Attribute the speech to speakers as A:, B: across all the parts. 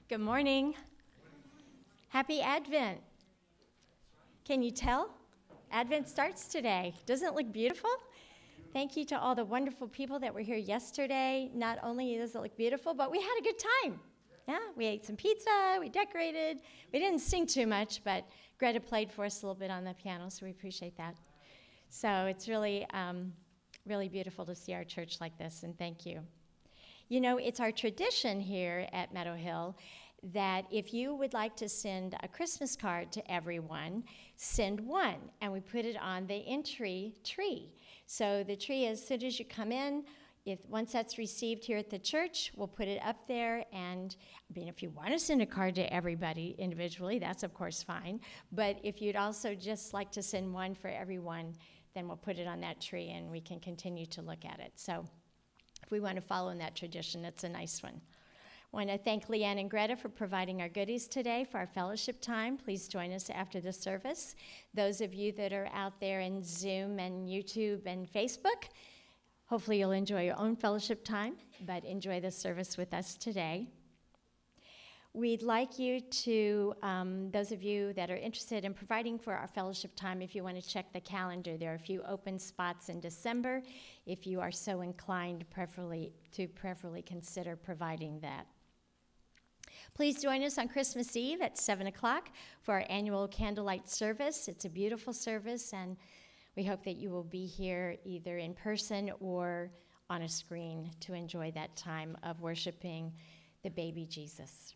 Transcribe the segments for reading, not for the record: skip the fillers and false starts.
A: Good morning. Happy Advent. Can you tell? Advent starts today. Doesn't it look beautiful? Thank you to all the wonderful people that were here yesterday. Not only does it look beautiful, but we had a good time. Yeah, we ate some pizza, we decorated. We didn't sing too much, but Greta played for us a little bit on the piano, so we appreciate that. So it's really, really beautiful to see our church like this, and thank you. You know, it's our tradition here at Meadow Hill that if you would like to send a Christmas card to everyone, send one, and we put it on the entry tree. So the tree, as soon as you come in, once that's received here at the church, we'll put it up there, and I mean, if you want to send a card to everybody individually, that's of course fine, but if you'd also just like to send one for everyone, then we'll put it on that tree and we can continue to look at it. So if we want to follow in that tradition, it's a nice one. I want to thank Leanne and Greta for providing our goodies today for our fellowship time. Please join us after the service. Those of you that are out there in Zoom and YouTube and Facebook, hopefully you'll enjoy your own fellowship time, but enjoy the service with us today. We'd like you to, those of you that are interested in providing for our fellowship time, if you want to check the calendar, there are a few open spots in December. If you are so inclined, prayerfully consider providing that. Please join us on Christmas Eve at 7 o'clock for our annual candlelight service. It's a beautiful service, and we hope that you will be here either in person or on a screen to enjoy that time of worshiping the baby Jesus.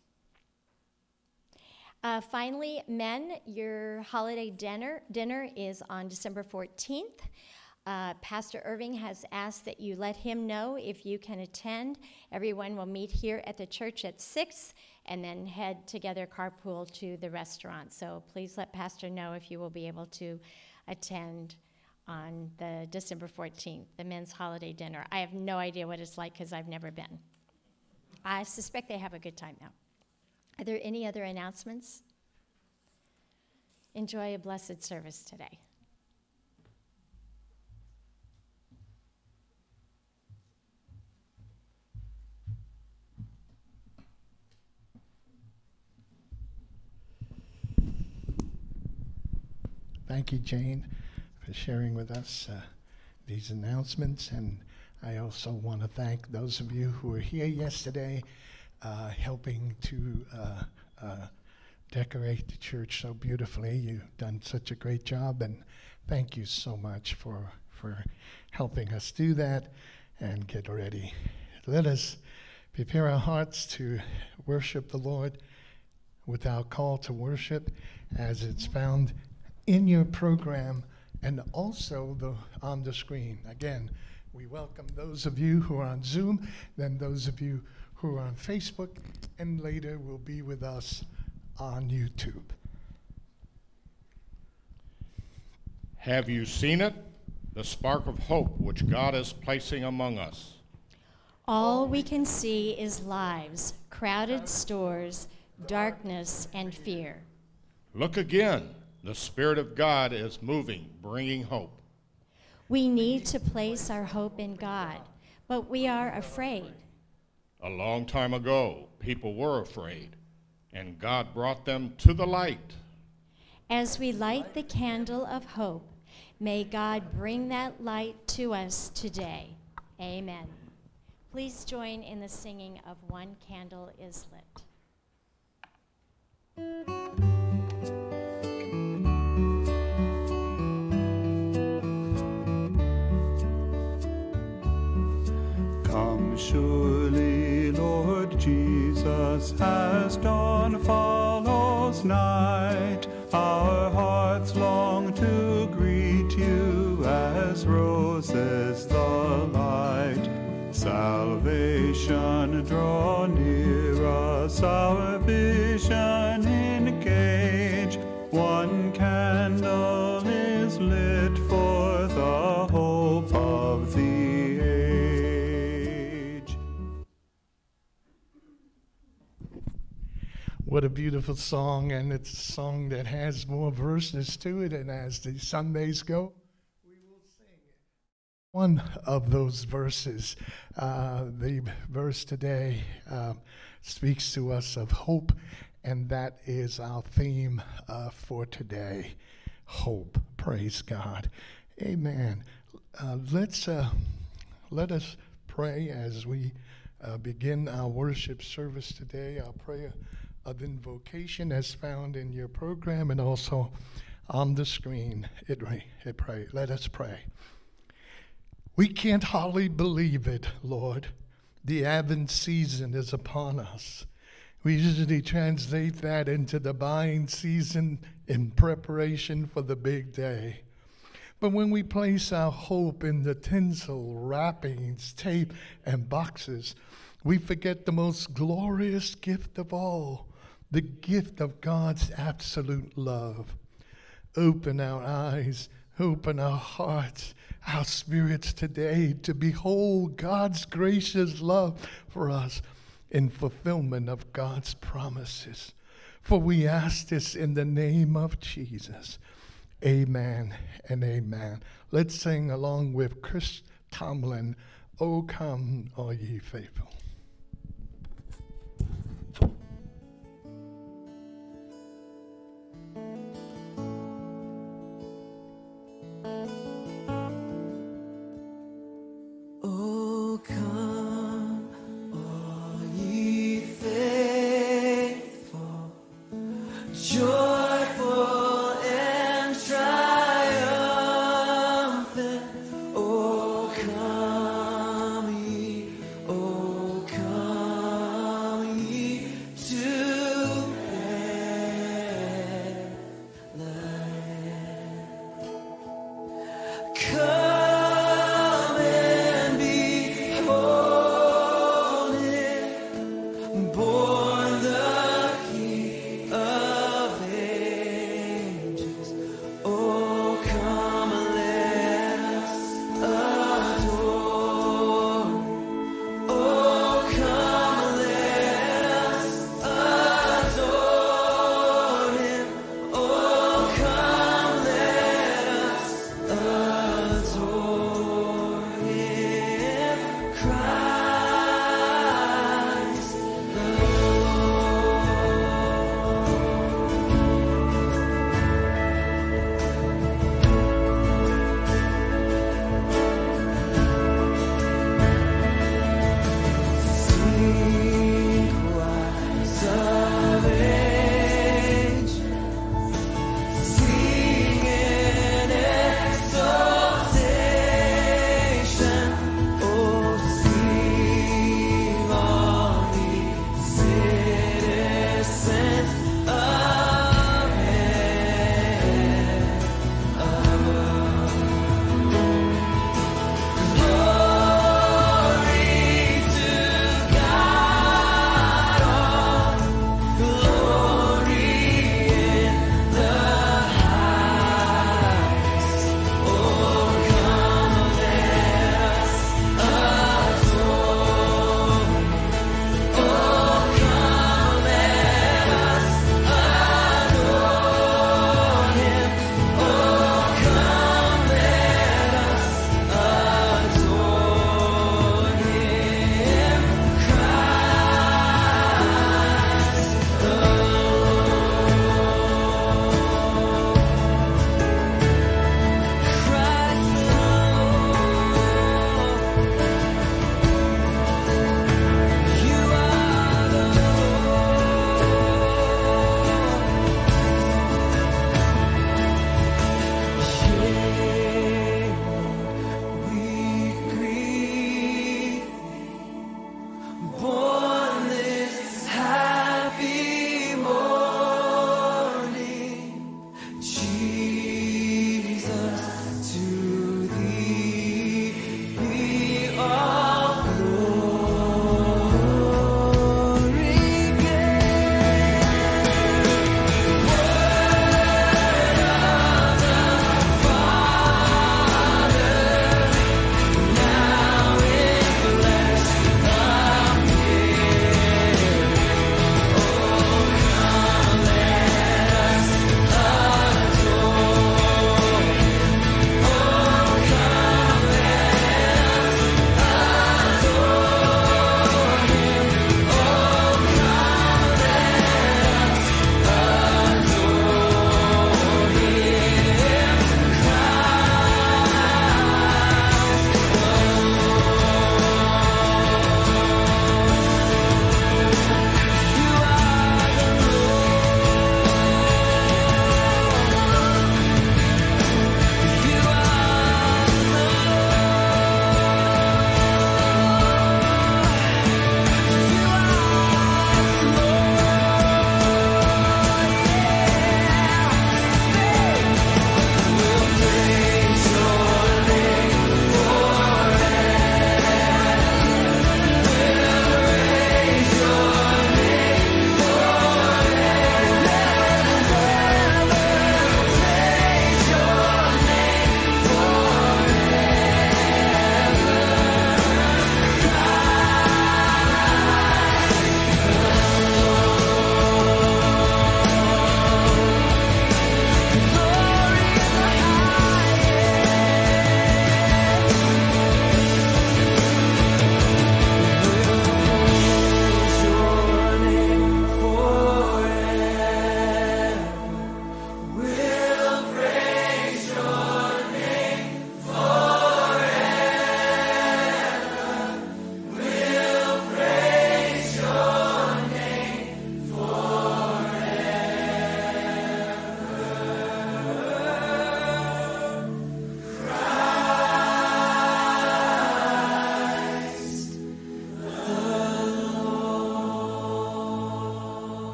A: Finally, men, your holiday dinner is on December 14th. Pastor Irving has asked that you let him know if you can attend. Everyone will meet here at the church at 6 and then head together, carpool to the restaurant. So please let Pastor know if you will be able to attend on the December 14th, the men's holiday dinner. I have no idea what it's like because I've never been. I suspect they have a good time, though. Are there any other announcements? Enjoy a blessed service today.
B: Thank you, Jane, for sharing with us these announcements. And I also want to thank those of you who were here yesterday helping to decorate the church so beautifully. You've done such a great job, and thank you so much for helping us do that and get ready. Let us prepare our hearts to worship the Lord with our call to worship as it's found in your program and also on the screen. Again, we welcome those of you who are on Zoom, then those of you who are on Facebook, and later will be with us on YouTube.
C: Have you seen it? The spark of hope which God is placing among us.
A: All we can see is lives, crowded stores, darkness, and fear.
C: Look again. The Spirit of God is moving, bringing hope.
A: We need to place our hope in God, but we are afraid.
C: A long time ago, people were afraid, and God brought them to the light.
A: As we light the candle of hope, may God bring that light to us today. Amen. Please join in the singing of One Candle is Lit.
D: Come surely, Lord Jesus, as dawn follows night. Our hearts long to greet you as roses the light. Salvation draw near us, our vision engage. One candle is lit for the hope of the age.
B: What a beautiful song, and it's a song that has more verses to it, and as the Sundays go, One of those verses, the verse today speaks to us of hope, and that is our theme for today, hope. Praise God. Amen. Let us pray as we begin our worship service today. Our prayer of invocation as found in your program and also on the screen. Let us pray. We can't hardly believe it, Lord. The Advent season is upon us. We usually translate that into the buying season in preparation for the big day. But when we place our hope in the tinsel, wrappings, tape, and boxes, we forget the most glorious gift of all, the gift of God's absolute love. Open our eyes, open our hearts, our spirits today to behold God's gracious love for us in fulfillment of God's promises. For we ask this in the name of Jesus. Amen and amen. Let's sing along with Chris Tomlin, "O Come, All Ye Faithful."
E: Christ,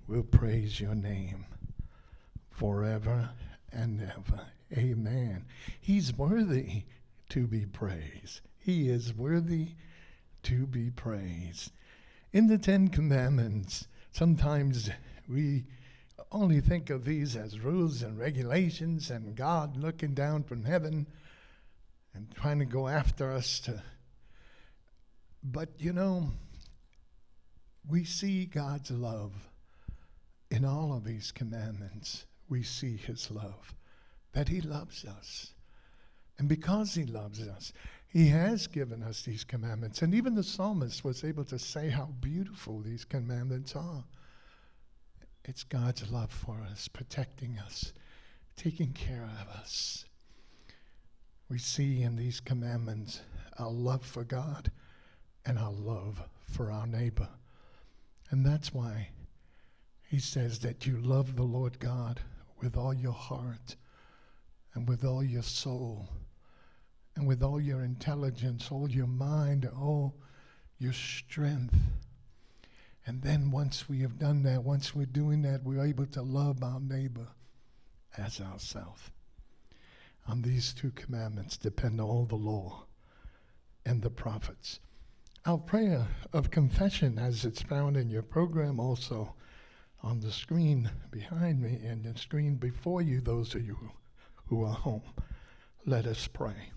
B: will praise your name forever and ever. Amen. He's worthy to be praised. He is worthy to be praised. In the Ten Commandments, sometimes we only think of these as rules and regulations and God looking down from heaven and trying to go after us but we see God's love in all of these commandments. We see his love, that he loves us. And because he loves us, he has given us these commandments. And even the psalmist was able to say how beautiful these commandments are. It's God's love for us, protecting us, taking care of us. We see in these commandments our love for God and our love for our neighbor. And that's why he says that you love the Lord God with all your heart and with all your soul and with all your intelligence, all your mind, all your strength. And then once we have done that, once we're doing that, we're able to love our neighbor as ourselves. On these two commandments depend all the law and the prophets. Our prayer of confession, as it's found in your program, also on the screen behind me and the screen before you, those of you who are home. Let us pray.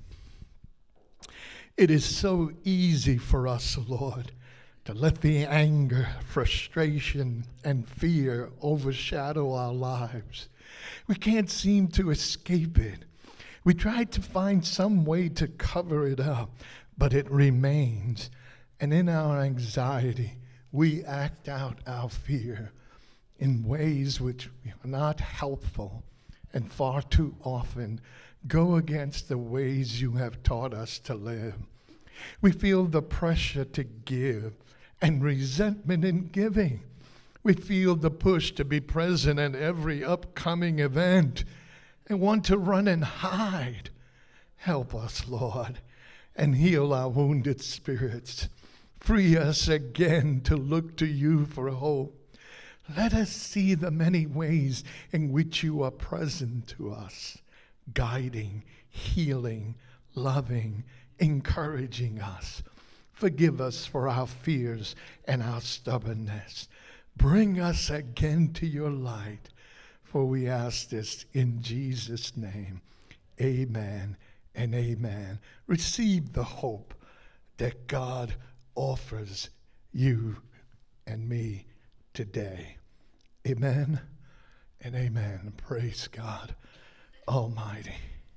B: It is so easy for us, Lord, to let the anger, frustration, and fear overshadow our lives. We can't seem to escape it. We try to find some way to cover it up, but it remains. And in our anxiety, we act out our fear in ways which are not helpful and far too often go against the ways you have taught us to live. We feel the pressure to give and resentment in giving. We feel the push to be present at every upcoming event and want to run and hide. Help us, Lord, and heal our wounded spirits. Free us again to look to you for hope. Let us see the many ways in which you are present to us, guiding, healing, loving, encouraging us. Forgive us for our fears and our stubbornness. Bring us again to your light, for we ask this in Jesus' name. Amen and amen. Receive the hope that God offers you and me today. Amen and amen. Praise God Almighty.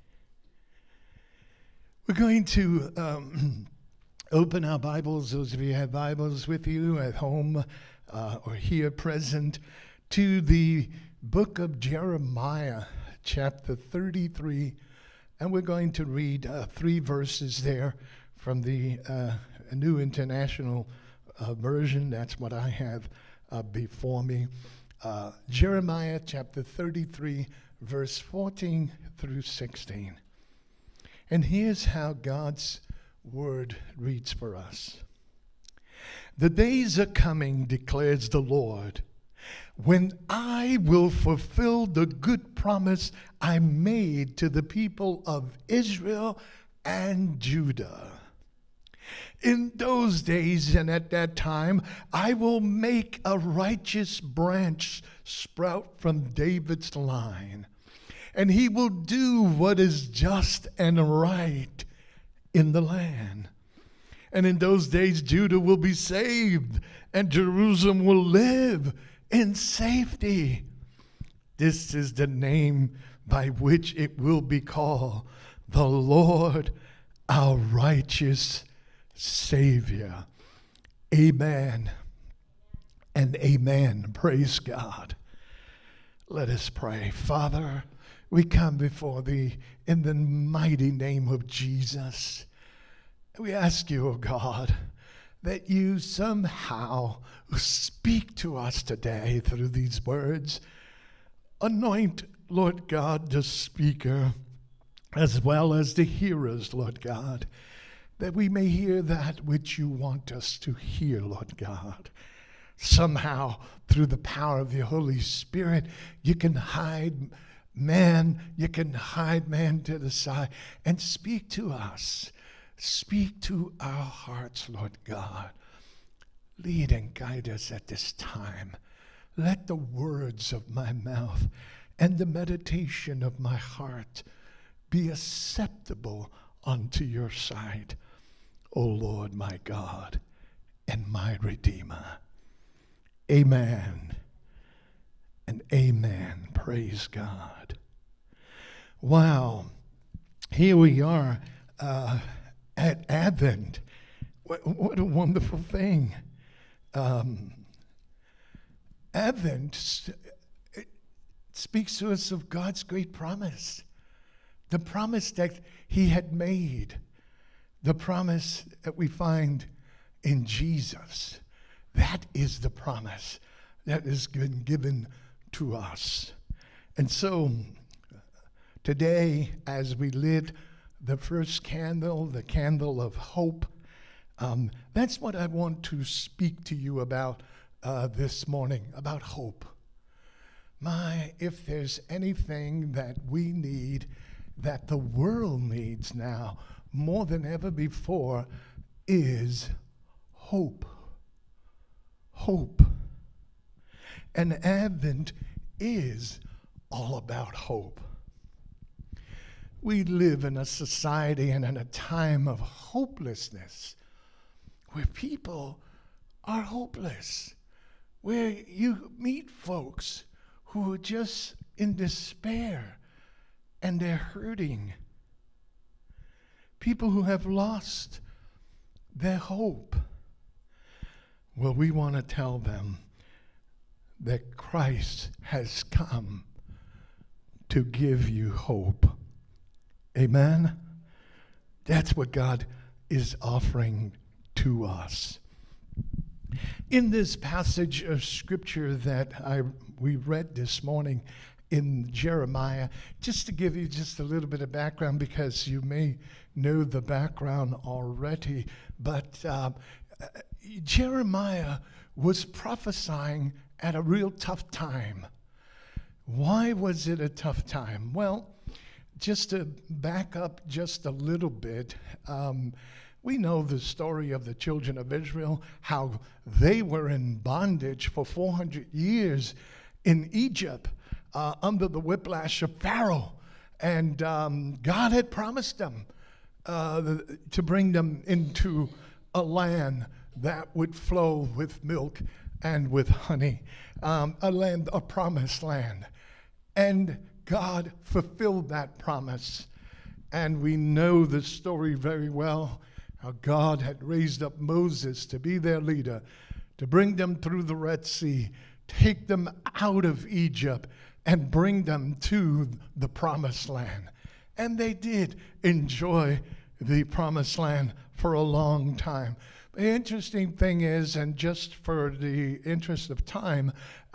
B: We're going to open our Bibles, those of you who have Bibles with you at home or here present, to the book of Jeremiah, chapter 33. And we're going to read 3 verses there from the New International Version. That's what I have before me. Jeremiah chapter 33, verse 14 through 16. And here's how God's word reads for us. The days are coming, declares the Lord, when I will fulfill the good promise I made to the people of Israel and Judah. In those days and at that time, I will make a righteous branch sprout from David's line, and he will do what is just and right in the land. And in those days, Judah will be saved, and Jerusalem will live in safety. This is the name by which it will be called, the Lord, our righteous Savior. Amen and amen. Praise God. Let us pray. Father, we come before thee in the mighty name of Jesus. We ask you, O God, that you somehow speak to us today through these words. Anoint, Lord God, the speaker as well as the hearers, Lord God, that we may hear that which you want us to hear, Lord God. Somehow, through the power of the Holy Spirit, you can hide man to the side and speak to us. Speak to our hearts, Lord God. Lead and guide us at this time. Let the words of my mouth and the meditation of my heart be acceptable unto your sight, O Lord my God and my Redeemer. Amen and amen. Praise God. Wow. Here we are at Advent. What a wonderful thing. Advent speaks to us of God's great promise. The promise that he had made. The promise that we find in Jesus. That is the promise that has been given to us. And so today, as we lit the first candle, the candle of hope, that's what I want to speak to you about this morning, about hope. If there's anything that we need, that the world needs now more than ever before, is hope. Hope. And Advent is all about hope. We live in a society and in a time of hopelessness, where people are hopeless, where you meet folks who are just in despair and they're hurting. People who have lost their hope. Well, we want to tell them that Christ has come to give you hope. Amen? That's what God is offering to us. In this passage of Scripture that we read this morning in Jeremiah, just to give you just a little bit of background, because you may know the background already, but Jeremiah was prophesying at a real tough time. Why was it a tough time? Well, just to back up just a little bit, we know the story of the children of Israel, how they were in bondage for 400 years in Egypt under the whiplash of Pharaoh. And God had promised them to bring them into a land that would flow with milk and with honey, a promised land. And God fulfilled that promise. And we know the story very well, how God had raised up Moses to be their leader, to bring them through the Red Sea, take them out of Egypt, and bring them to the promised land. And they did enjoy the promised land for a long time. The interesting thing is, and just for the interest of time,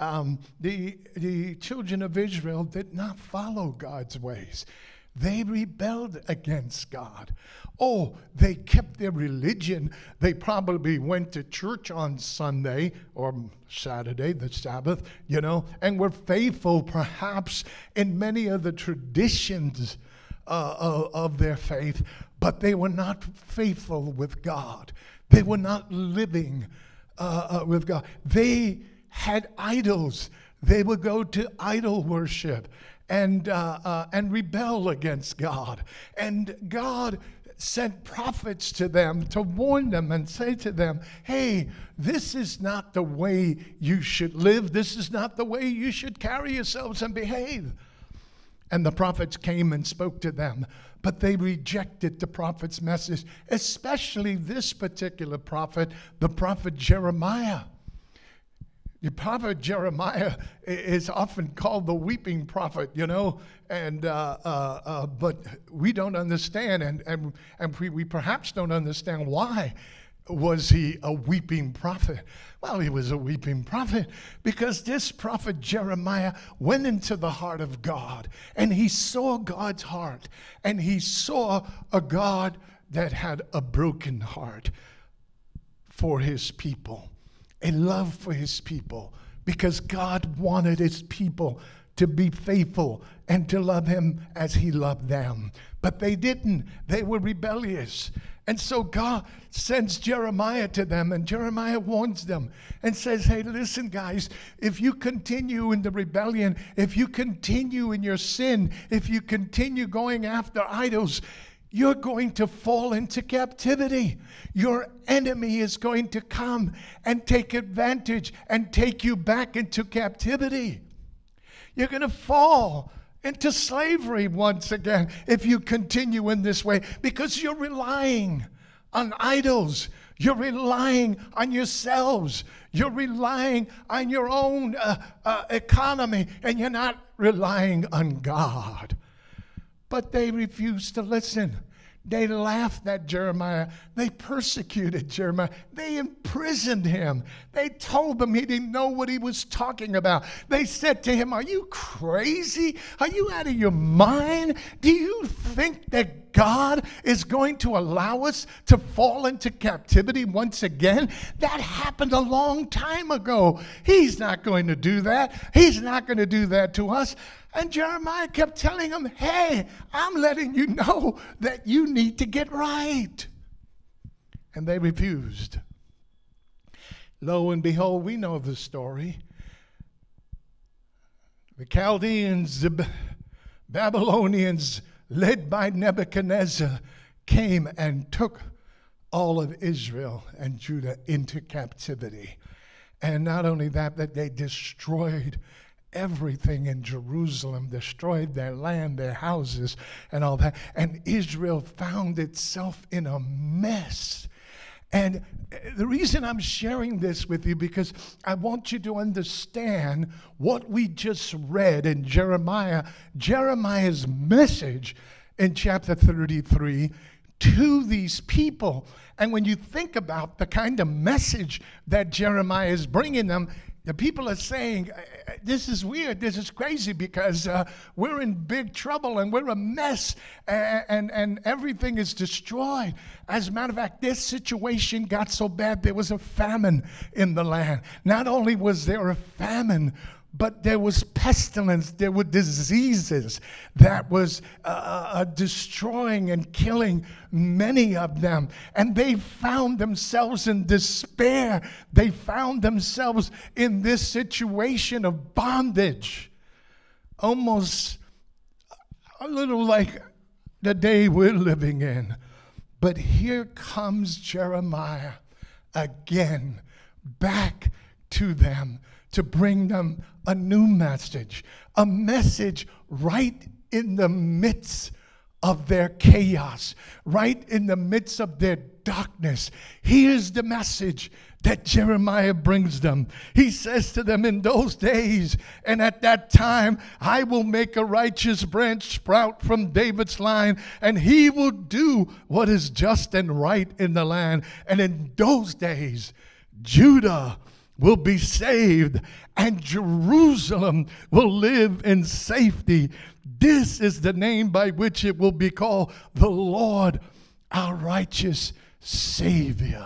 B: the children of Israel did not follow God's ways. They rebelled against God. Oh, they kept their religion. They probably went to church on Sunday or Saturday, the Sabbath, and were faithful perhaps in many of the traditions of their faith, but they were not faithful with God. They were not living with God. They had idols. They would go to idol worship and rebel against God. And God sent prophets to them to warn them and say to them, hey, this is not the way you should live. This is not the way you should carry yourselves and behave. And the prophets came and spoke to them, but they rejected the prophet's message, especially this particular prophet, the prophet Jeremiah. The prophet Jeremiah is often called the weeping prophet, and but we don't understand, and we perhaps don't understand why was he a weeping prophet. Well, he was a weeping prophet because this prophet Jeremiah went into the heart of God, and he saw God's heart, and he saw a God that had a broken heart for his people. a love for his people, because God wanted his people to be faithful and to love him as he loved them. But they didn't. They were rebellious. And so God sends Jeremiah to them, and Jeremiah warns them and says, hey, listen, guys, if you continue in the rebellion, if you continue in your sin, if you continue going after idols, you're going to fall into captivity. Your enemy is going to come and take advantage and take you back into captivity. You're going to fall into slavery once again if you continue in this way, because you're relying on idols. You're relying on yourselves. You're relying on your own economy, and you're not relying on God. But they refused to listen. They laughed at Jeremiah. They persecuted Jeremiah. They imprisoned him. They told him he didn't know what he was talking about. They said to him, are you crazy? Are you out of your mind? Do you think that God is going to allow us to fall into captivity once again? That happened a long time ago. He's not going to do that. He's not going to do that to us. And Jeremiah kept telling him, hey, I'm letting you know that you need to get right. And they refused. Lo and behold, we know the story. The Chaldeans, the Babylonians, led by Nebuchadnezzar, came and took all of Israel and Judah into captivity. And not only that, but they destroyed everything in Jerusalem, destroyed their land, their houses, and all that. And Israel found itself in a mess. And the reason I'm sharing this with you, because I want you to understand what we just read in Jeremiah, Jeremiah's message in chapter 33 to these people. And when you think about the kind of message that Jeremiah is bringing them, the people are saying, this is weird, this is crazy, because we're in big trouble and we're a mess, and everything is destroyed. As a matter of fact, this situation got so bad there was a famine in the land. Not only was there a famine, but there was pestilence, there were diseases that was destroying and killing many of them. And they found themselves in despair. They found themselves in this situation of bondage, almost a little like the day we're living in. But here comes Jeremiah again, back to them, to bring them a new message, a message right in the midst of their chaos, right in the midst of their darkness. Here's the message that Jeremiah brings them. He says to them, in those days and at that time, I will make a righteous branch sprout from David's line, and he will do what is just and right in the land. And in those days, Judah will be saved, and Jerusalem will live in safety. This is the name by which it will be called, the Lord, our righteous Savior.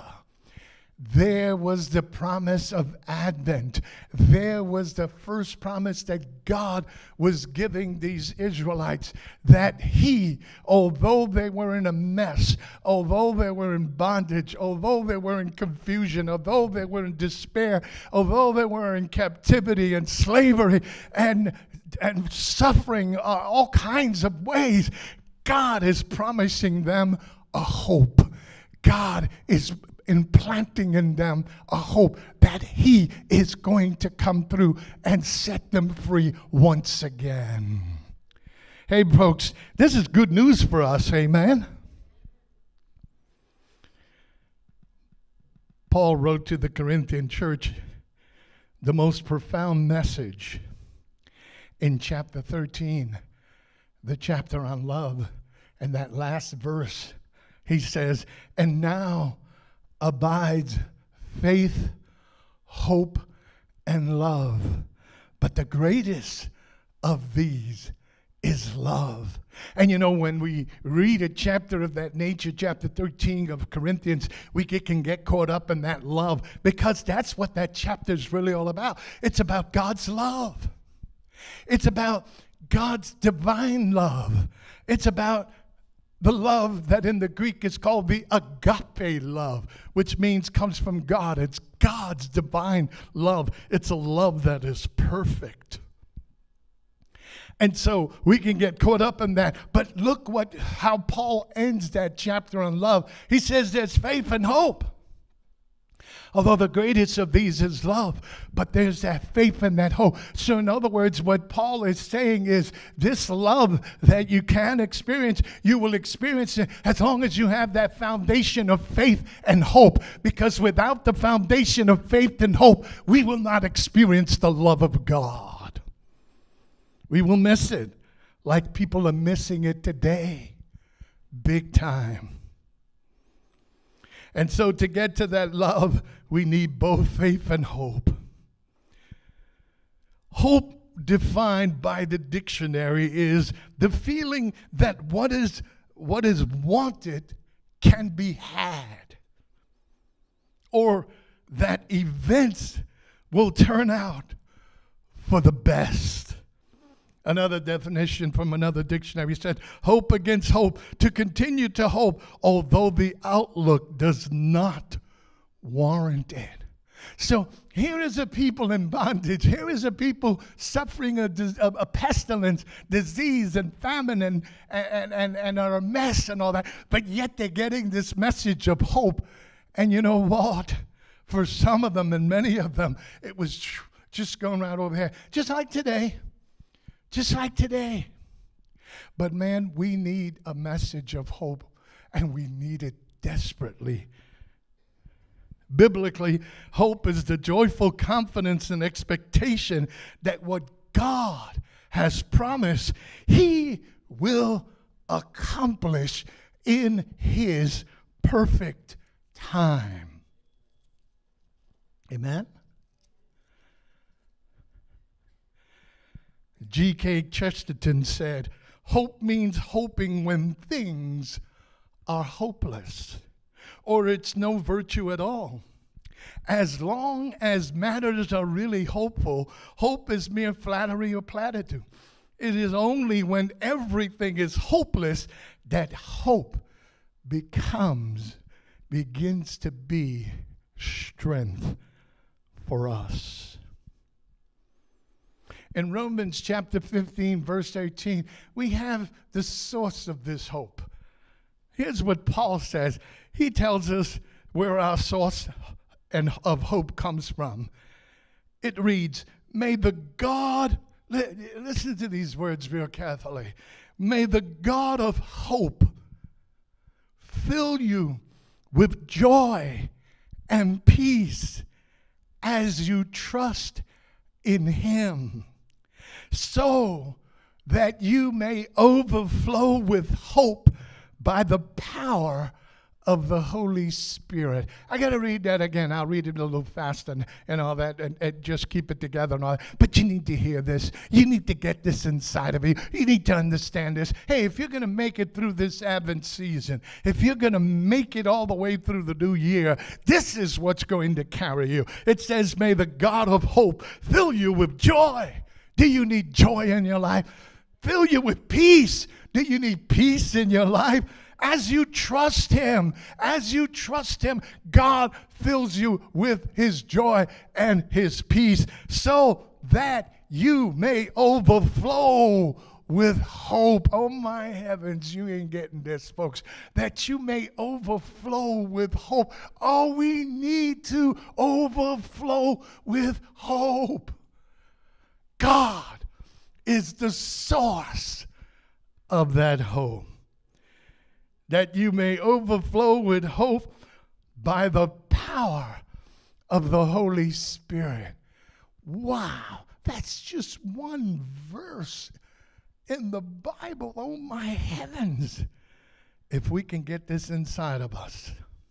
B: There was the promise of Advent. There was the first promise that God was giving these Israelites, that He, although they were in a mess, although they were in bondage, although they were in confusion, although they were in despair, although they were in captivity and slavery and suffering all kinds of ways, God is promising them a hope. God is implanting in them a hope that He is going to come through and set them free once again. Hey, folks, this is good news for us, amen? Paul wrote to the Corinthian church the most profound message in chapter 13, the chapter on love. And that last verse, he says, and now abides faith, hope, and love. But the greatest of these is love. And you know, when we read a chapter of that nature, chapter 13 of Corinthians, we can get caught up in that love, because that's what that chapter is really all about. It's about God's love. It's about God's divine love. It's about the love that in the Greek is called the agape love, which means comes from God. It's God's divine love. It's a love that is perfect. And so we can get caught up in that. But look how Paul ends that chapter on love. He says there's faith and hope. Although the greatest of these is love, but there's that faith and that hope. So in other words, what Paul is saying is this love that you can experience, you will experience it as long as you have that foundation of faith and hope. Because without the foundation of faith and hope, we will not experience the love of God. We will miss it like people are missing it today, big time. And so to get to that love, we need both faith and hope. Hope, defined by the dictionary, is the feeling that what is wanted can be had, or that events will turn out for the best. Another definition from another dictionary said, hope against hope, to continue to hope, although the outlook does not warrant it. So here is a people in bondage. Here is a people suffering a pestilence, disease, and famine, and are a mess and all that. But yet they're getting this message of hope. And you know what? For some of them, and many of them, it was just going right over here. Just like today. Just like today. But man, we need a message of hope, and we need it desperately. Biblically, hope is the joyful confidence and expectation that what God has promised, He will accomplish in His perfect time. Amen? G.K. Chesterton said, hope means hoping when things are hopeless, or it's no virtue at all. As long as matters are really hopeful, hope is mere flattery or platitude. It is only when everything is hopeless that hope begins to be strength for us. In Romans chapter 15, verse 18, we have the source of this hope. Here's what Paul says. He tells us where our source of hope comes from. It reads, may the God, listen to these words real carefully. May the God of hope fill you with joy and peace as you trust in Him, so that you may overflow with hope by the power of the Holy Spirit. I got to read that again. I'll read it a little fast and all that, and just keep it together and all that. But you need to hear this. You need to get this inside of you. You need to understand this. Hey, if you're going to make it through this Advent season, if you're going to make it all the way through the new year, this is what's going to carry you. It says, may the God of hope fill you with joy. Do you need joy in your life? Fill you with peace. Do you need peace in your life? As you trust Him, God fills you with His joy and His peace, so that you may overflow with hope. Oh my heavens, you ain't getting this, folks. That you may overflow with hope. Oh, we need to overflow with hope. God is the source of that hope. That you may overflow with hope by the power of the Holy Spirit. Wow, that's just one verse in the Bible. Oh my heavens. If we can get this inside of us.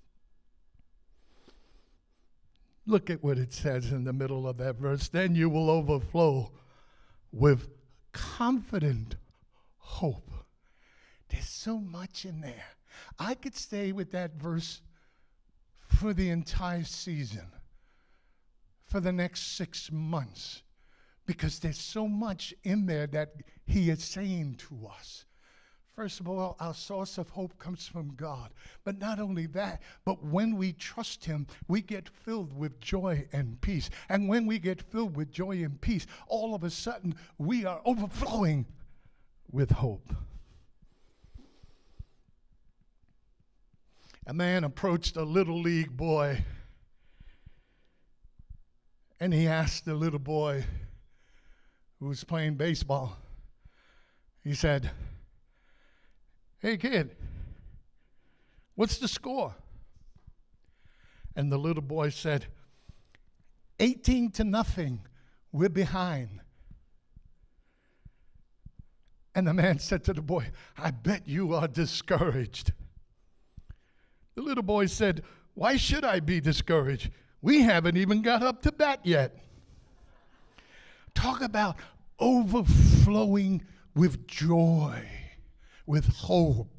B: Look at what it says in the middle of that verse. Then you will overflow with confident hope. There's so much in there. I could stay with that verse for the entire season, for the next 6 months, because there's so much in there that he is saying to us. First of all, our source of hope comes from God. But not only that, but when we trust him, we get filled with joy and peace. And when we get filled with joy and peace, all of a sudden, we are overflowing with hope. A man approached a little league boy, and he asked the little boy who was playing baseball, he said, "Hey kid, what's the score?" And the little boy said, 18-0, we're behind. And the man said to the boy, "I bet you are discouraged." The little boy said, "Why should I be discouraged? We haven't even got up to bat yet." Talk about overflowing with joy, with hope.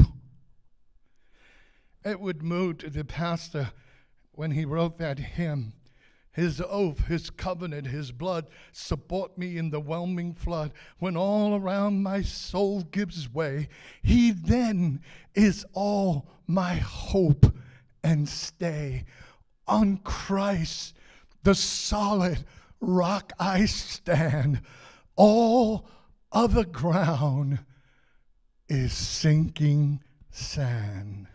B: Edward Mood, the pastor, when he wrote that hymn, his oath, his covenant, his blood, support me in the whelming flood. When all around my soul gives way, he then is all my hope and stay. On Christ, the solid rock I stand. All other ground is sinking sand.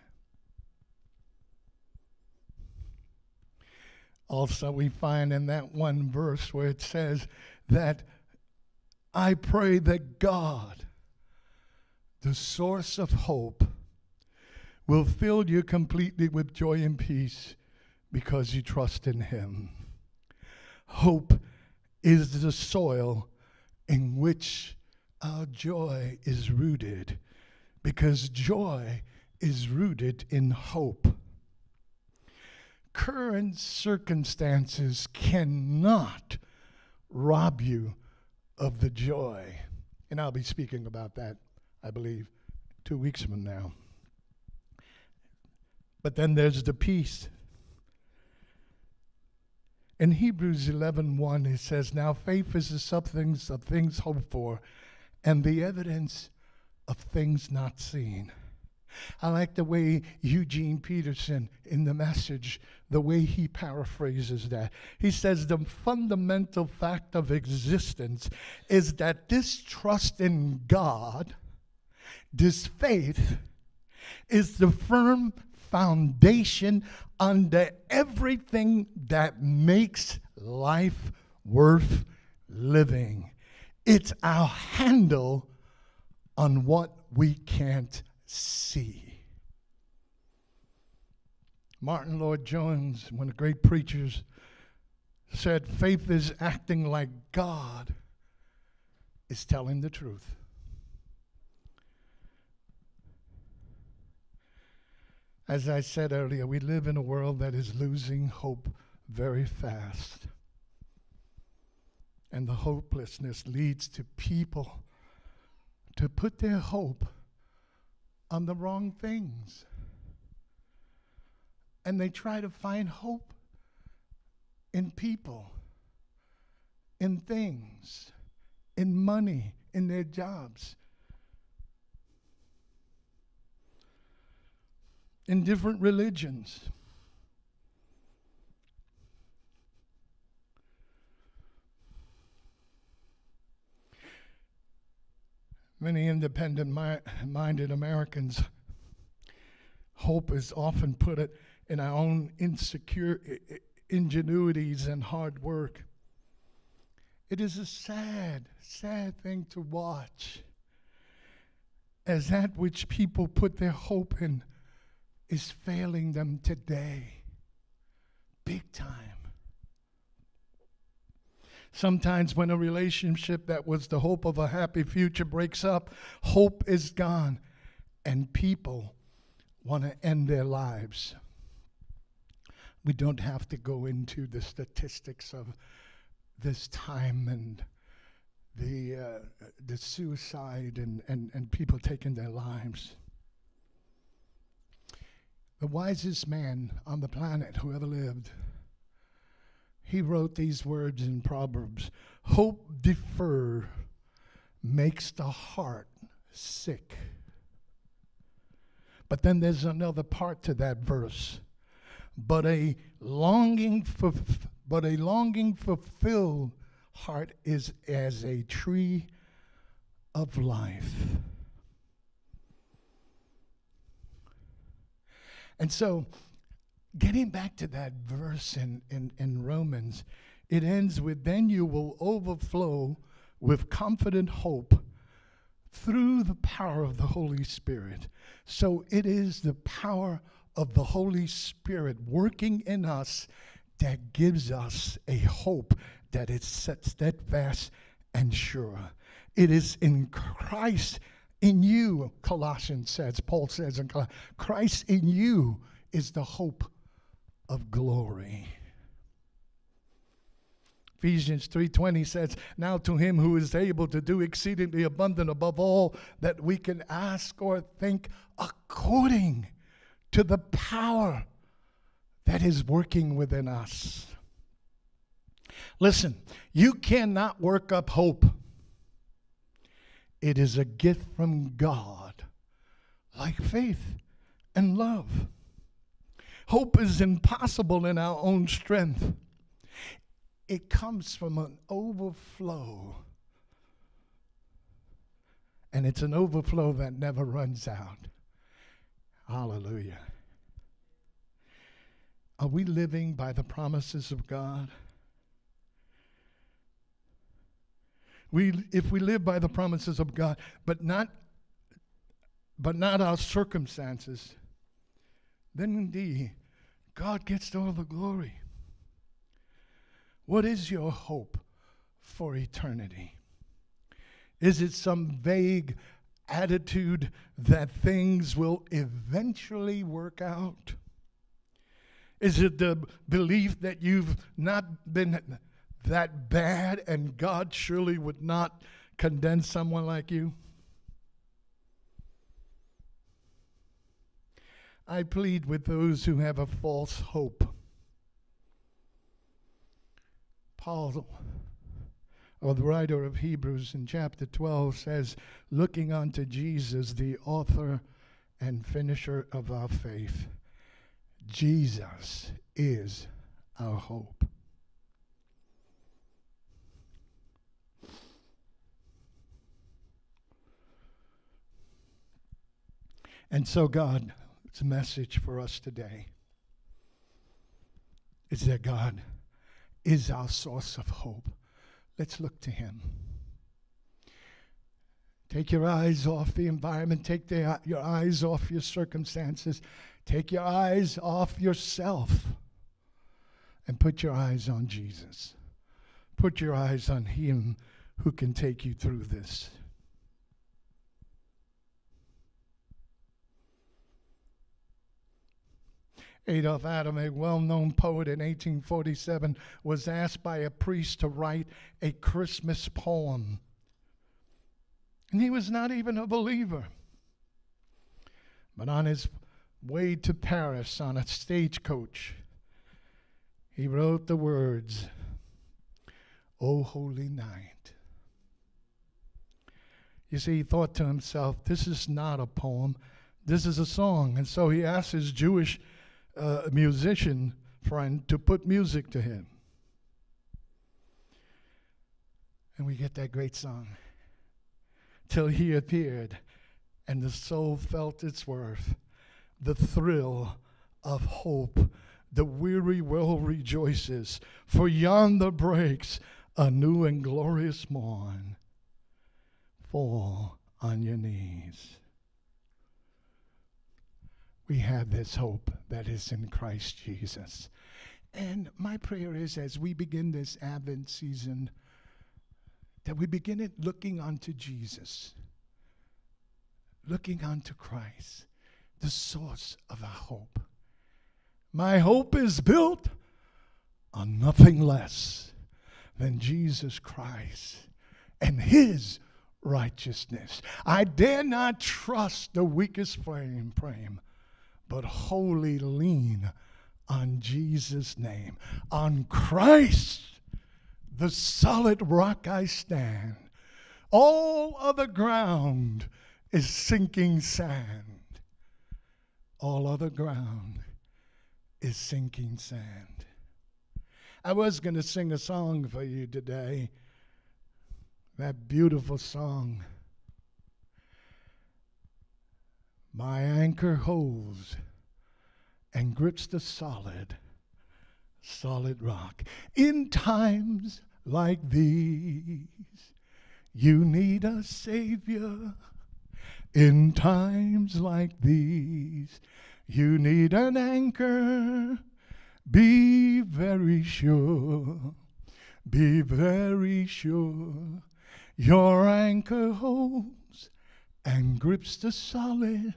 B: Also, we find in that one verse where it says that I pray that God, the source of hope, will fill you completely with joy and peace because you trust in him. Hope is the soil in which our joy is rooted, because joy is rooted in hope. Current circumstances cannot rob you of the joy. And I'll be speaking about that, I believe, 2 weeks from now. But then there's the peace. In Hebrews 11:1, it says, now faith is the substance of things hoped for, and the evidence of things not seen. I like the way Eugene Peterson in the Message, the way he paraphrases that. He says the fundamental fact of existence is that this trust in God, this faith, is the firm foundation under everything that makes life worth living. It's our handle on what we can't see. Martin Lloyd-Jones, one of the great preachers, said faith is acting like God is telling the truth. As I said earlier, we live in a world that is losing hope very fast. And the hopelessness leads to people to put their hope on the wrong things. And they try to find hope in people, in things, in money, in their jobs, in different religions. Many independent-minded Americans, hope is often put in our own insecure ingenuities and hard work. It is a sad, sad thing to watch, as that which people put their hope in is failing them today, big time. Sometimes when a relationship that was the hope of a happy future breaks up, hope is gone, and people want to end their lives. We don't have to go into the statistics of this time and the suicide and people taking their lives. The wisest man on the planet who ever lived, he wrote these words in Proverbs: hope deferred makes the heart sick. But then there's another part to that verse. But a longing fulfilled heart is as a tree of life. And so, getting back to that verse in Romans, it ends with, then you will overflow with confident hope through the power of the Holy Spirit. So it is the power of the Holy Spirit working in us that gives us a hope that is steadfast and sure. It is in Christ in you, Colossians says, Paul says in Colossians, Christ in you is the hope of glory. Ephesians 3:20 says, now to him who is able to do exceedingly abundant above all that we can ask or think, according to the power that is working within us. Listen, you cannot work up hope. It is a gift from God, like faith and love. Hope is impossible in our own strength. It comes from an overflow. And it's an overflow that never runs out. Hallelujah. Are we living by the promises of God? If we live by the promises of God, but not our circumstances, then indeed God gets all the glory. What is your hope for eternity? Is it some vague attitude that things will eventually work out? Is it the belief that you've not been that bad and God surely would not condemn someone like you? I plead with those who have a false hope. Paul, or the writer of Hebrews in chapter 12, says, looking unto Jesus, the author and finisher of our faith. Jesus is our hope. And so God's message for us today is that God is our source of hope. Let's look to him. Take your eyes off the environment. Take your eyes off your circumstances. Take your eyes off yourself and put your eyes on Jesus. Put your eyes on him who can take you through this. Adolf Adam, a well-known poet in 1847, was asked by a priest to write a Christmas poem. And he was not even a believer. But on his way to Paris on a stagecoach, he wrote the words, "O Holy Night." You see, he thought to himself, this is not a poem, this is a song. And so he asked his Jewish musician friend to put music to him. And we get that great song. Till he appeared, and the soul felt its worth, the thrill of hope. The weary world rejoices, for yonder breaks a new and glorious morn. Fall on your knees. We have this hope that is in Christ Jesus. And my prayer is, as we begin this Advent season, that we begin it looking unto Jesus, looking unto Christ, the source of our hope. My hope is built on nothing less than Jesus Christ and his righteousness. I dare not trust the weakest frame, but wholly lean on Jesus' name. On Christ, the solid rock I stand. All other ground is sinking sand. All other ground is sinking sand. I was going to sing a song for you today. That beautiful song. My anchor holds and grips the solid rock. In times like these, you need a Savior. In times like these, you need an anchor. Be very sure, be very sure. Your anchor holds and grips the solid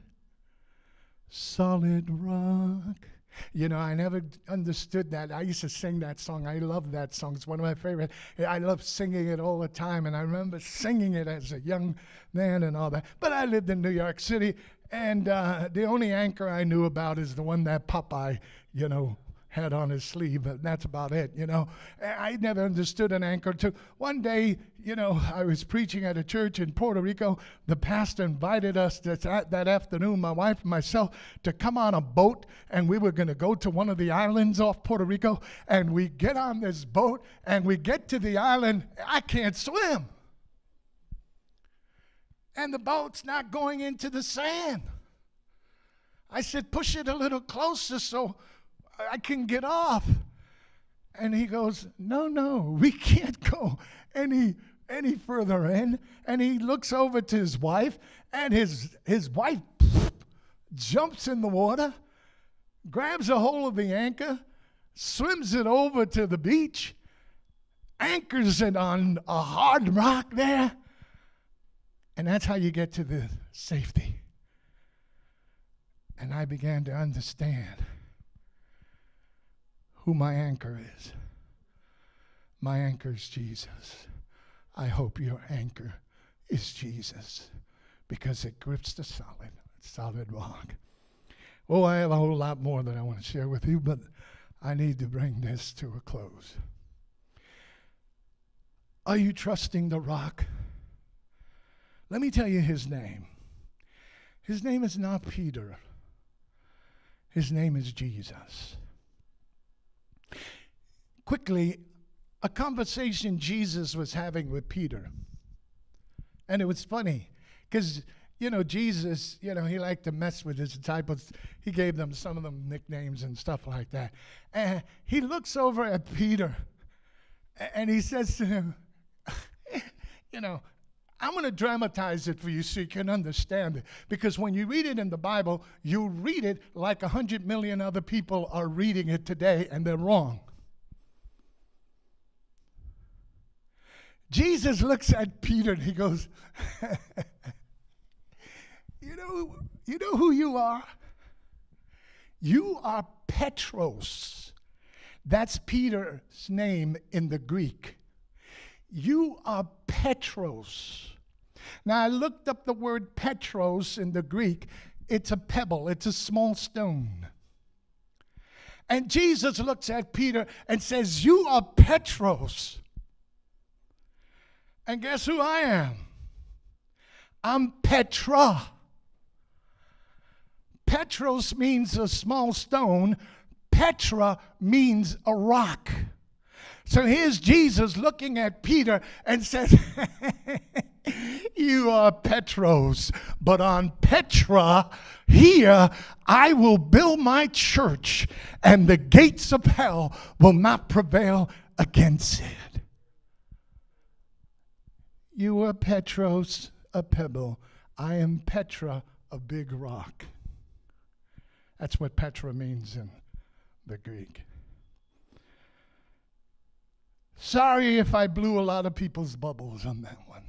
B: rock. You know, I never understood that. I used to sing that song. I love that song. It's one of my favorite. I love singing it all the time, and I remember singing it as a young man and all that. But I lived in New York City, and the only anchor I knew about is the one that Popeye, had on his sleeve, but that's about it, I never understood an anchor too. One day, I was preaching at a church in Puerto Rico. The pastor invited us that afternoon, my wife and myself, to come on a boat, and we were going to go to one of the islands off Puerto Rico, and we get on this boat, and we get to the island. I can't swim. And the boat's not going into the sand. I said, push it a little closer so I can get off. And he goes, no, we can't go any further in. And he looks over to his wife, and his wife jumps in the water, grabs a hold of the anchor, swims it over to the beach, anchors it on a hard rock there, and that's how you get to the safety. And I began to understand who my anchor is. My anchor is Jesus. I hope your anchor is Jesus, because it grips the solid rock. Oh, I have a whole lot more that I want to share with you, but I need to bring this to a close. Are you trusting the rock? Let me tell you his name. His name is not Peter. His name is Jesus. Quickly, a conversation Jesus was having with Peter. And it was funny because, Jesus, he liked to mess with his disciples. He gave them some of them nicknames and stuff like that. And he looks over at Peter and he says to him, I'm going to dramatize it for you so you can understand it. Because when you read it in the Bible, you read it like 100 million other people are reading it today, and they're wrong. Jesus looks at Peter and he goes, you know who you are? You are Petros. That's Peter's name in the Greek. You are Petros. Now, I looked up the word Petros in the Greek. It's a pebble. It's a small stone. And Jesus looks at Peter and says, you are Petros. And guess who I am? I'm Petra. Petros means a small stone. Petra means a rock. So here's Jesus looking at Peter and says, you are Petros, but on Petra, here I will build my church, and the gates of hell will not prevail against it. You are Petros, a pebble. I am Petra, a big rock. That's what Petra means in the Greek. Sorry if I blew a lot of people's bubbles on that one.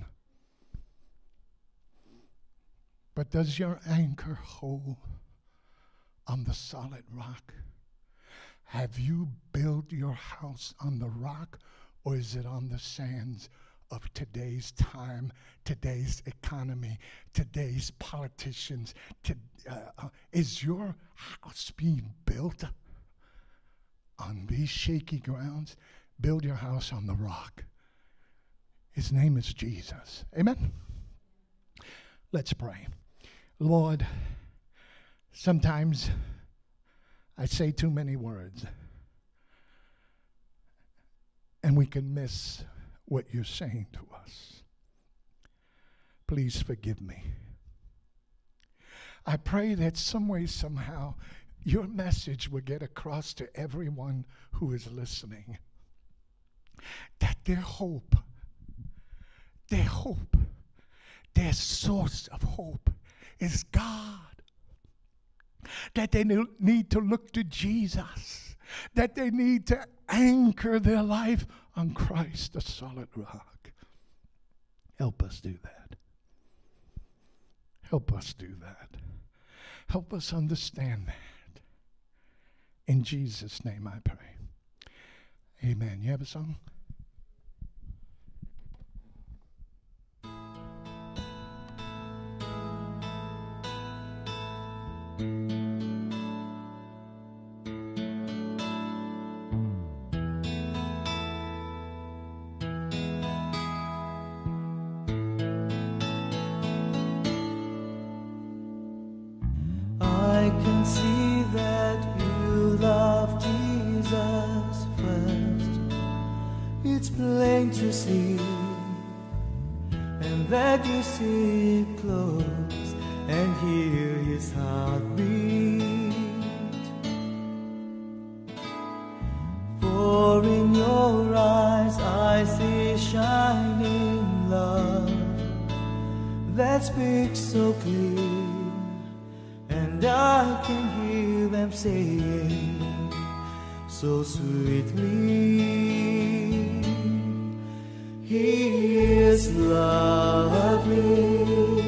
B: But does your anchor hold on the solid rock? Have you built your house on the rock, or is it on the sands of today's time, today's economy, today's politicians. Is your house being built on these shaky grounds? Build your house on the rock. His name is Jesus. Amen? Let's pray. Lord, sometimes I say too many words, and we can miss what you're saying to us. Please forgive me. I pray that some way, somehow, your message will get across to everyone who is listening, that their hope, their source of hope is God. That they need to look to Jesus. That they need to anchor their life on Christ, the solid rock. Help us do that. Help us do that. Help us understand that. In Jesus' name I pray. Amen. You have a song?
E: I can see that you love Jesus first. It's plain to see, and that you sit close and hear his heartbeat. For in your eyes I see shining love that speaks so clear, and I can hear them saying so sweetly, He is lovely,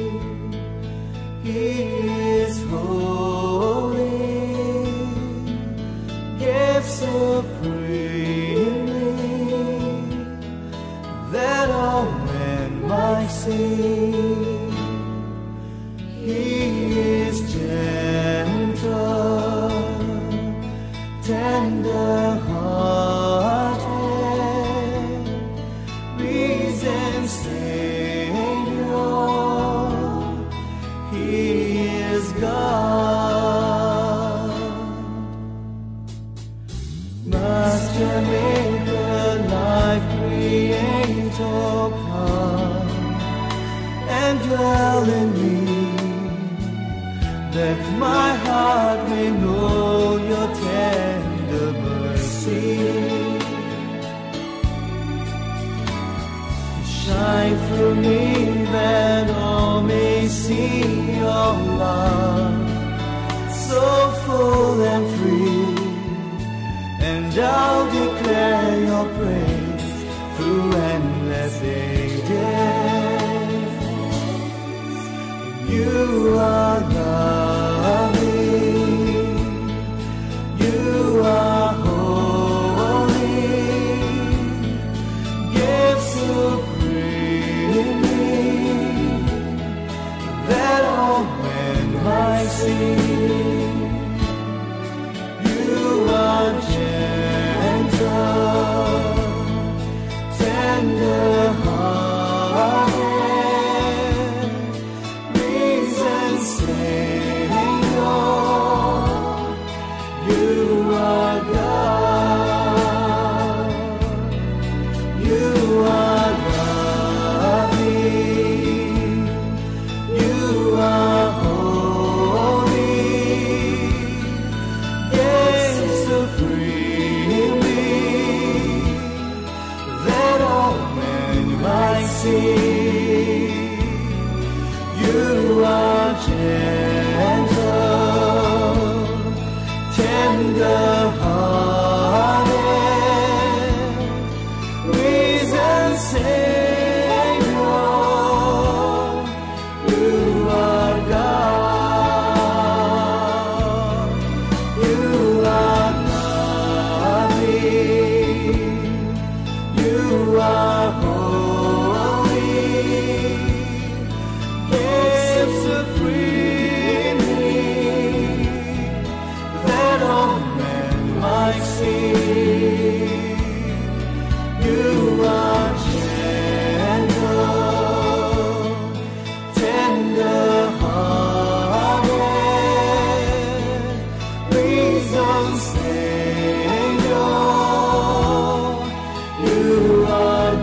E: He is holy, gives supremely, that all men might see. He is gentle, tender-hearted, risen Savior. He is God, Master, Maker, Life Creator, come and dwell in me, that my heart may know your tender mercy. Shine through me that all may see your love, so full and free, and I'll declare your praise through endless ages. You are lovely, you are holy, give supremely, that all men might see. You are gentle, tender-hearted, Savior, you are God, you are lovely, you are holy, yes, supremely, that all men might see. You are gentle, tender-hearted, risen Savior. You are God, you are lovely, you are holy, You are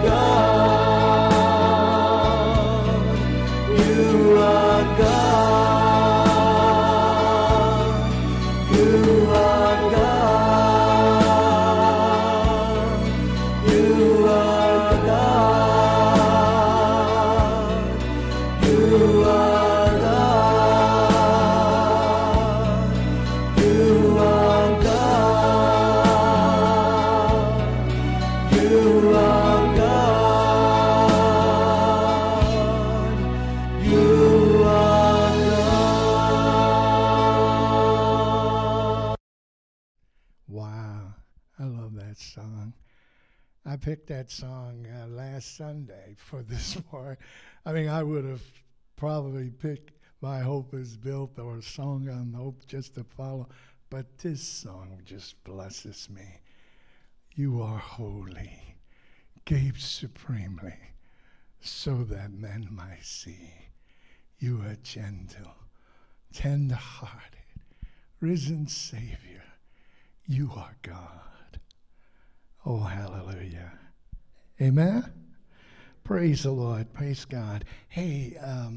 E: God. You are God. You are God. You are God. You are God. You are God. You are God. You are God.
B: Wow, I love that song. I picked that song last Sunday for this part. I mean, I would have probably picked My Hope Is Built or a Song on Hope just to follow, but this song just blesses me. You are holy, gave supremely, so that men might see. You are gentle, tender-hearted, risen Savior. You are God. Oh, hallelujah. Amen? Praise the Lord. Praise God. Hey,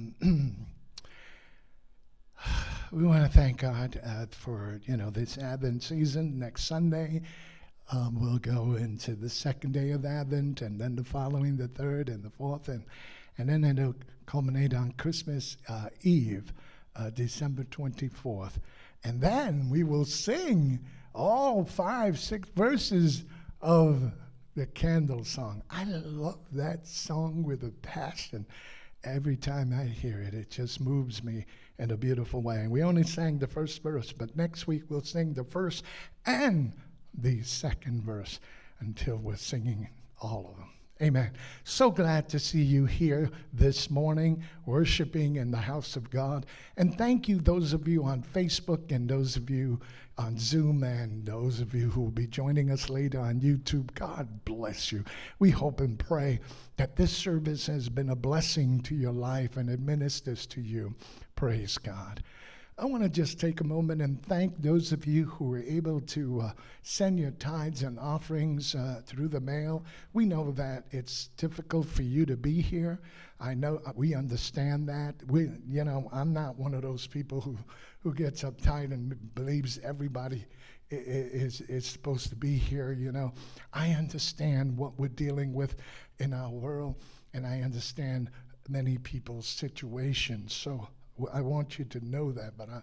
B: we want to thank God for, this Advent season. Next Sunday, we'll go into the second day of Advent, and then the following, the third and the fourth, and then it'll culminate on Christmas Eve, December 24th. And then we will sing all 5, 6 verses of the Candle Song. I love that song with a passion. Every time I hear it, it just moves me in a beautiful way. And we only sang the first verse, but next week we'll sing the first and the second verse until we're singing all of them. Amen. So glad to see you here this morning, worshiping in the house of God. And thank you, those of you on Facebook and those of you on Zoom and those of you who will be joining us later on YouTube. God bless you. We hope and pray that this service has been a blessing to your life and it ministers to you. Praise God. I want to just take a moment and thank those of you who were able to send your tithes and offerings through the mail. We know that it's difficult for you to be here. I know we understand that. I'm not one of those people who gets uptight and believes everybody is supposed to be here. I understand what we're dealing with in our world, and I understand many people's situations. So I want you to know that, but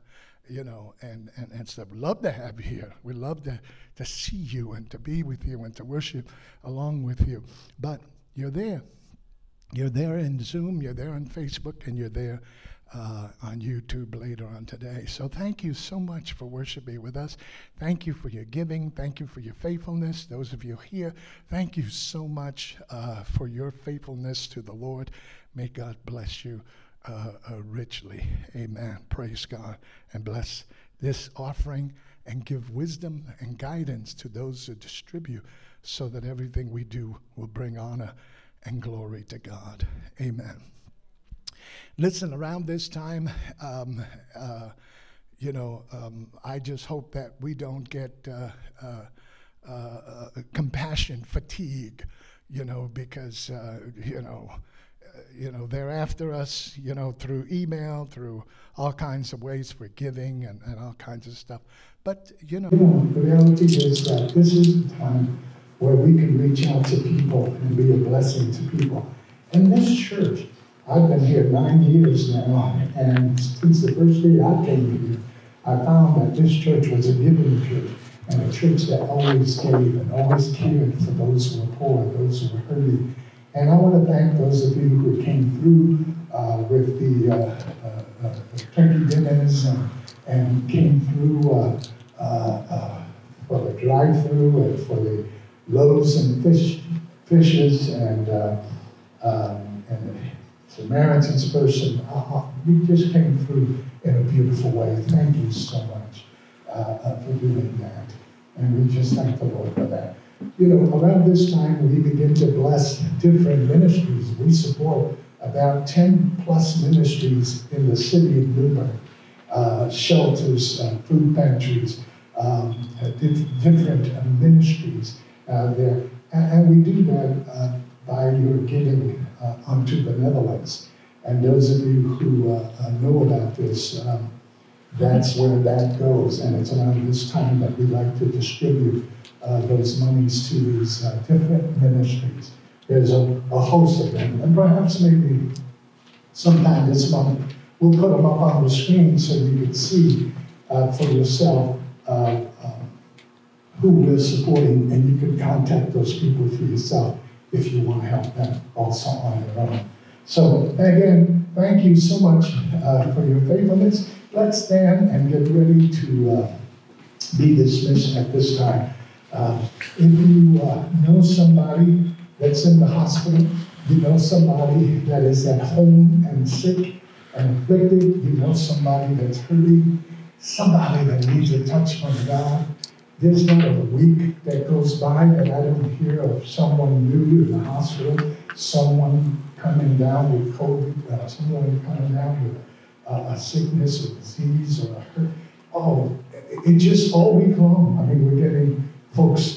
B: and so we'd love to have you here. We'd love to see you and to be with you and to worship along with you. But you're there. You're there in Zoom, you're there on Facebook, and you're there on YouTube later on today. So thank you so much for worshiping with us. Thank you for your giving. Thank you for your faithfulness. Those of you here, thank you so much for your faithfulness to the Lord. May God bless you richly. Amen. Praise God. And bless this offering and give wisdom and guidance to those who distribute so that everything we do will bring honor and glory to God. Amen. Listen, around this time, I just hope that we don't get compassion fatigue, because, they're after us, through email, through all kinds of ways for giving and all kinds of stuff. But, the reality is that this is the time where we can reach out to people and be a blessing to people. And this church, I've been here 9 years now, and since the first day I came here, I found that this church was a giving church, and a church that always gave and always cared for those who were poor, those who were hurting. And I want to thank those of you who came through with the turkey dinners and came through for the drive-through and for the loaves and fishes and the Samaritan's person. You just came through in a beautiful way. Thank you so much for doing that. And we just thank the Lord for that. Around this time, we begin to bless different ministries. We support about 10 plus ministries in the city of Newburgh, shelters, food pantries, different ministries there. And we do that by your giving unto benevolence. And those of you who know about this, that's where that goes. And it's around this time that we like to distribute those monies to these different ministries. There's a host of them. And perhaps maybe sometime this month, we'll put them up on the screen so you can see for yourself who we're supporting, and you can contact those people for yourself if you want to help them also on their own. So again, thank you so much for your faithfulness. Let's stand and get ready to be dismissed at this time. If you know somebody that's in the hospital, you know somebody that is at home and sick and afflicted, you know somebody that's hurting, somebody that needs a touch from God. There's not a week that goes by that I don't hear of someone new in the hospital, someone coming down with COVID, someone coming down with a sickness or disease or a hurt. Oh, it just all week long. I mean, we're getting folks,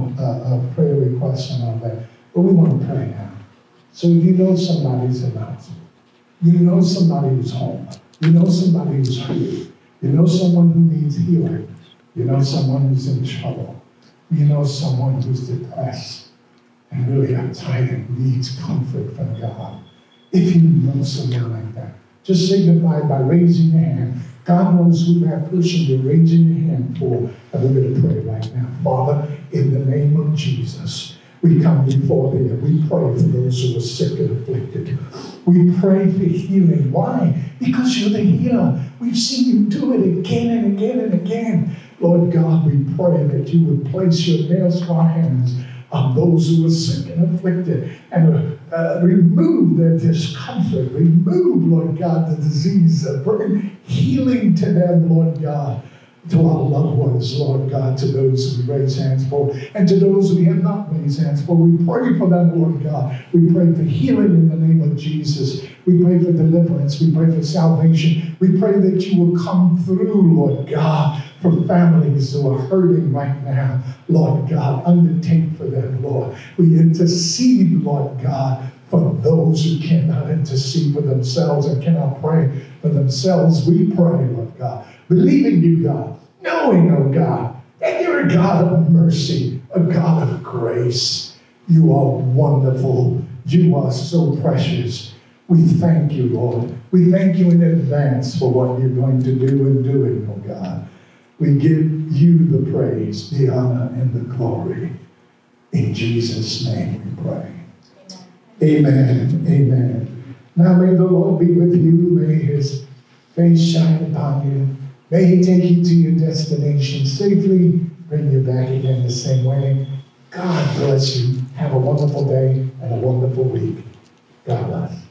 B: prayer requests and all that. But we want to pray now. So if you know somebody's in the hospital, you know somebody who's home, you know somebody who's hurting, you know someone who needs healing, you know someone who's in trouble, you know someone who's depressed and really uptight and needs comfort from God. If you know someone like that, just signify by raising your hand. God knows who that person you're raising your hand for, and we're going to pray right now. Father, in the name of Jesus, we come before thee and we pray for those who are sick and afflicted. We pray for healing. Why? Because you're the healer. We've seen you do it again and again and again. Lord God, we pray that you would place your nails to our hands on those who are sick and afflicted and remove their discomfort. Remove, Lord God, the disease. Bring healing to them, Lord God, to our loved ones, Lord God, to those who raise hands for, and to those who have not raised hands for. We pray for them, Lord God. We pray for healing in the name of Jesus. We pray for deliverance. We pray for salvation. We pray that you will come through, Lord God, for families who are hurting right now. Lord God, undertake for them, Lord. We intercede, Lord God, for those who cannot intercede for themselves and cannot pray for themselves. We pray, Lord God, believing you, God, knowing, oh God, that you're a God of mercy, a God of grace. You are wonderful. You are so precious. We thank you, Lord. We thank you in advance for what you're going to do and doing, oh God. We give you the praise, the honor, and the glory. In Jesus' name we pray. Amen. Amen. Now may the Lord be with you. May his face shine upon you. May he take you to your destination safely, bring you back again the same way. God bless you. Have a wonderful day and a wonderful week. God bless.